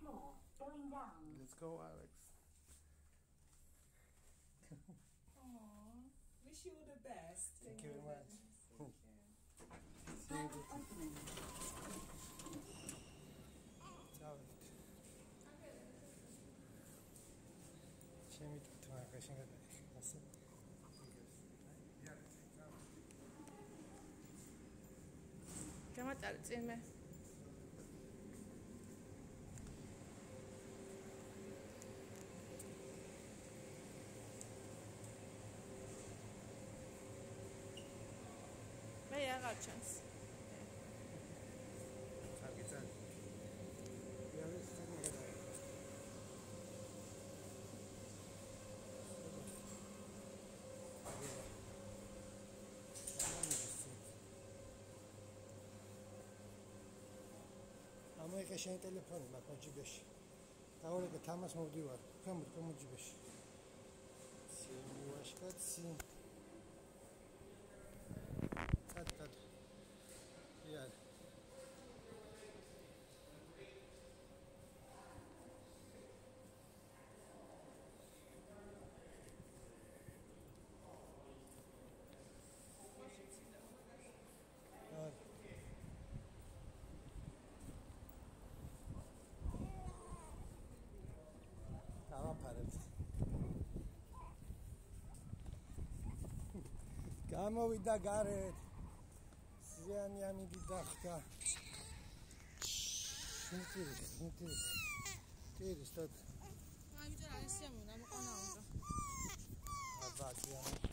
Let's go, Alex. Aww. Wish you the best. Thank you very much. Thank you. Ciao. C'è tutto una cosa che გამატარე წინმე მე აღარ ჩანს კარგი წელი იავის ცნობიერება ამოიღე შენ ტელეფონი მაგ ჯიბეში დაურეკე თამას მოვდივარ ხომ ჯიბეში სიუაშკაცი Tad. Yeah. გამოვიდა გარეთ ზიანი ამიდი დახტა ტირის თოთ აი ბიჭარა ეს სიამოვნო ამოყონა უნდა აბა ზიანი